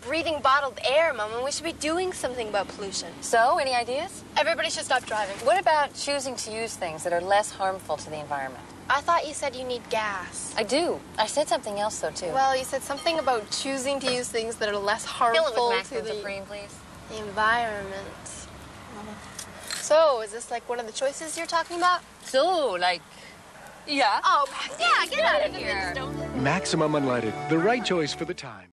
breathing bottled air, Mom, and we should be doing something about pollution. So, any ideas? Everybody should stop driving. What about choosing to use things that are less harmful to the environment? I thought you said you need gas. I do. I said something else, though, too. Well, you said something about choosing to use things that are less harmful Fill it with to Maximum the Supreme, please. environment. So, is this like one of the choices you're talking about? So, like, yeah. Oh, yeah, get out of here. Maximum Unleaded, the right choice for the time.